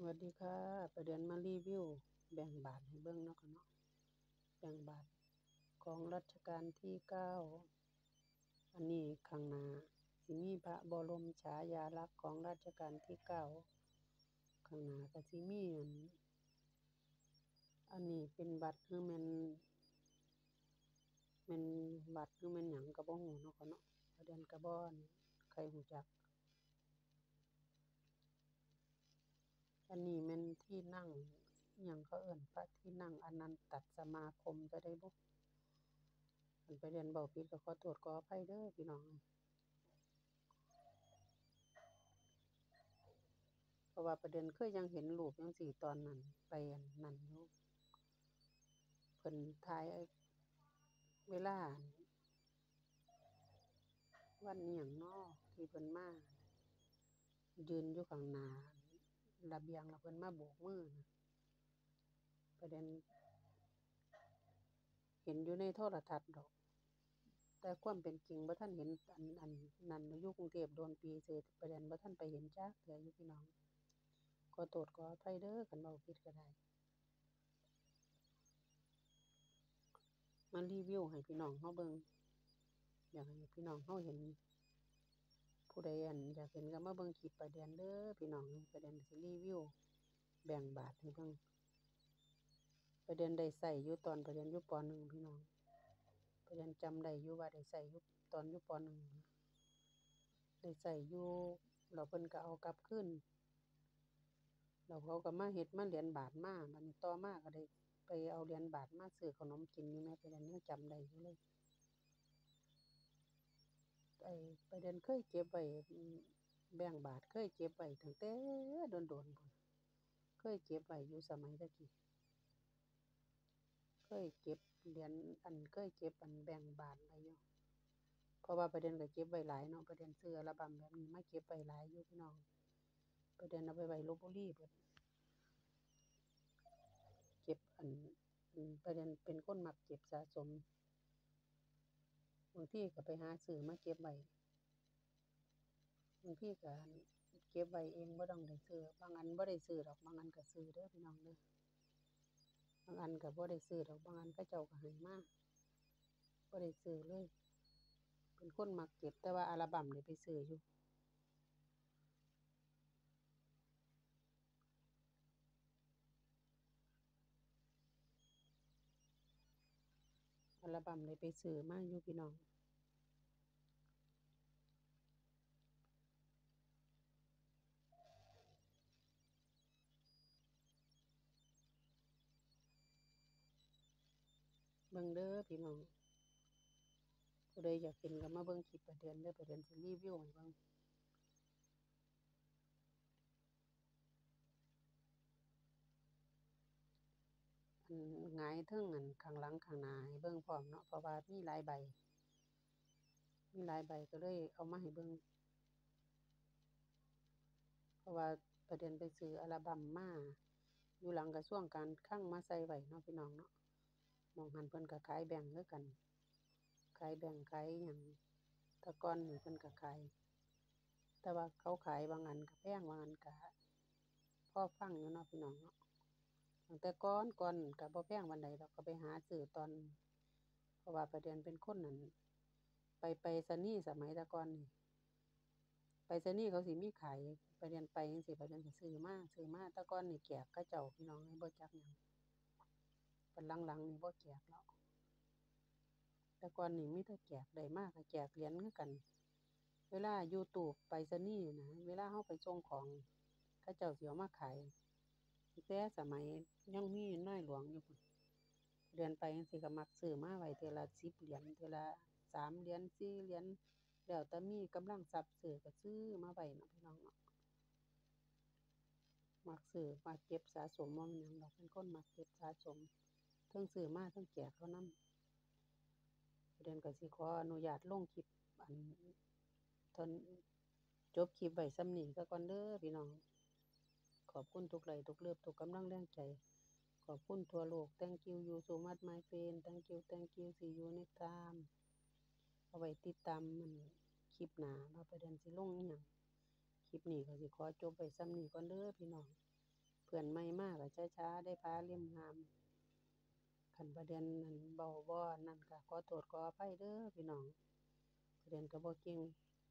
วัสดีค่ะประเด็นมารีวิวแบ่งบาทให้เบิ่งเนาะค่ะเนาะแบ่งบาทของรัชกาลที่9อันนี้ข้างหน้าสิมีพระบรมฉายาลักษณ์ของรัชกาลที่9ข้างหน้าก็สิมีอันนี้เป็นบัตรคือแม่นบัตรคือแม่นหยังก็บ่ฮู้เนาะค่ะเนาะประเด็นก็บ่ใครฮู้จักอันนี้แม่นที่นั่งอิหยังเขาเอิ้นพระที่นั่งอนันตสมาคมจะได้บ่คันไปเรียนเว้าผิดก็ขอโทษขออภัยเด้อพี่น้องเพราะว่าประเด็นเคยยังเห็นรูปจังซี้ตอนนั้นไปอันนั้นอยู่เพิ่นถ่ายเวลาวันอิหยังน้อที่เพิ่นมายืนอยู่ข้างหน้าระเบียงแล้วเพิ่นมาโบกมือน่ะประเด็นเห็นอยู่ในโทรทัศน์ดอกแต่ความเป็นจริงบ่ทันเห็นอันนั้นอยู่กรุงเทพโดนปีเสร็จประเด็นบ่ทันไปเห็นจักเทื่ออยู่พี่น้องขอโทษขออภัยเด้อคันเว้าผิดก็ได้มารีวิวให้พี่น้องเฮาเบิ่งอยากให้พี่น้องเฮาเห็นผู้ใดอยากเห็นก็มาเบิ่งคลิปประเด็นเด้อพี่น้องประเด็นสิรีวิวแบ่งบาทให้เบิ่งประเด็นได้ใช้อยู่ตอนประเด็นอยู่ป .1 พี่น้องประเด็นจำได้อยู่ว่าได้ใช้อยู่ตอนอยู่ป .1 ได้ใช้อยู่แล้วเพิ่นก็เอากลับคืนแล้วเขาก็มาเฮ็ดมาเหรียญบาทมาบัดนี้ต่อมาก็ได้ไปเอาเหรียญบาทมาซื้อขนมกินอยู่แม้ประเด็นยังจำได้อยู่เลยไอ้ประเด็นเคยเก็บไว้แบงก์บาทเคยเก็บไว้ตั้งแต่โดนๆพู้นเคยเก็บไว้อยู่สมัยแต่กี้เคยเก็บเหรียญเคยเก็บแบงก์บาทไว้อยู่เพราะว่าประเด็นก็เก็บไว้หลายเนาะประเด็นซื้ออัลบัมแบบนี้มาเก็บไว้หลายอยู่พี่น้องประเด็นเอาไปไว้ลพบุรีเบิดเก็บประเด็นเป็นคนมักเก็บสะสมบางทีก็ไปหาซื้อมาเก็บไว้บางทีก็เก็บไว้เองบ่ต้องได้ซื้อบางอันบ่ได้ซื้อดอกบางอันก็ซื้อเด้อพี่น้องเด้อบางอันก็บ่ได้ซื้อดอกบางอันเขาเจ้าก็ให้มาบ่ได้ซื้อเลยเป็นคนมักเก็บแต่ว่าอัลบัมนี่ไปซื้ออยู่อัลบัมนี่ไปซื้อมาอยู่พี่น้องเบิ่งเด้อพี่น้องผู้ใดอยากเห็นก็มาเบิ่งคลิปประเด็นเด้อประเด็นสิรีวิวให้เบิ่งหงายเทิงข้างหลังข้างหน้าให้เบิ่งพร้อมเนาะเพราะว่ามีหลายใบก็เลยเอามาให้เบิ่งเพราะว่าประเด็นไปซื้ออัลบัมมาอยู่หลังกระทรวงการคลังมาใส่ไว้เนาะพี่น้องเนาะหม้องหั้นเพิ่นก็ขายแบ่งค์คือกันขายแบ่งค์ขายอิหยังแต่ก่อนนี่เพิ่นก็ขายแต่ว่าเขาขายบางอันก็แพงบางอันก็พอฟังอยู่เนาะพี่น้องเนาะตั้งแต่ก่อนก็บ่แพงปานใดดอกก็ไปหาซื้อตอนเพราะว่าประเด็นเป็นคนนั้นไปรษณีย์สมัยแต่ก่อนนี่ไปรษณีย์เขาสิมีขายประเด็นไปจังซี้ประเด็นก็ซื้อมาแต่ก่อนนี่แจกเขาเจ้าพี่น้องบ่จักหยังบัดหลังๆนี่บ่แจกแล้วแต่ก่อนนี่มีแต่แจกได้มาก็แจกเหรียญคือกันเวลาอยู่ตู้ไปรษณีย์นะเวลาเราไปส่งของเขาเจ้าสิเอามาขายตั้งแต่สมัยยังมีนายหลวงอยู่พู้นเดือนไปจั่งซี้ก็มักซื้อมาไว้เทื่อละ10เหรียญเทื่อละ3เหรียญ4เหรียญแล้วแต่มีกำลังทรัพย์ซื้อก็ซื้อมาไว้เนาะพี่น้องเนาะมักซื้อมักเก็บสะสมบ่แม่นหยังดอกเป็นคนมักเก็บสะสมเทิงซื้อมาเทิงแจกเขานำเดือนก็สิขออนุญาตลงคลิปทนจบคลิปไว้ส่ำนี้ซะก่อนเด้อพี่น้องขอบคุณทุกไลค์ทุกเลิฟทุกกำลังแรงใจขอบคุณทั่วโลก Thank you so much my friend Thank you see you next time เอาไว้ติดตามคลิปหน้าว่าประเด็นสิลงอิหยังคลิปนี้ก็สิขอจบไว้ส่ำนี้ก่อนเด้อพี่น้องเพื่อนใหม่มาก็ช้าๆได้พาเล่มงามคันประเด็นนั้นเว้าบ่นั่นก็ขอโทษขออภัยเด้อพี่น้องประเด็นก็บ่เก่ง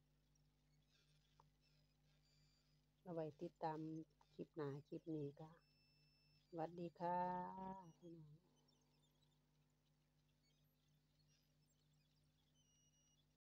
เอาไว้ติดตามคลิปหน้าคลิปนี้ก็สวัสดีค่ะพี่น้อง